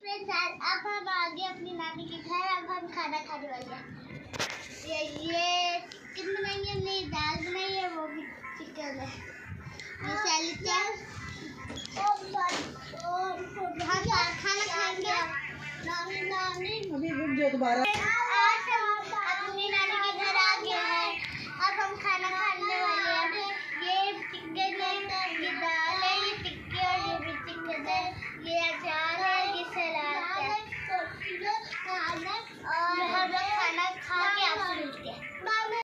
Friends, अब हम आ गए अपनी नानी के घर। अब हम खाना खाने वाले हैं। ये चिकन बनाई है, हमने दाल बनाई है, वो भी चिकन है। ये सैलेड है और खाना खाएंगे। नानी अभी रुक जाओ दोबारा।